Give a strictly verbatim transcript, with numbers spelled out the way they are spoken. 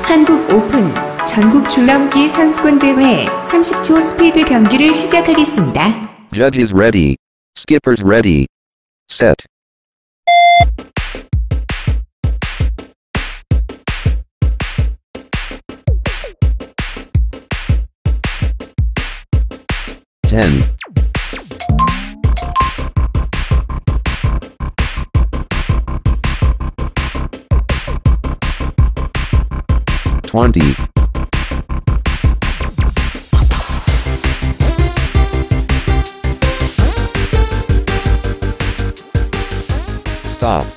한국 오픈 전국 줄넘기 선수권 대회 삼십 초 스피드 경기를 시작하겠습니다. Judges ready. Skippers ready. Set. ten. twenty. Stop.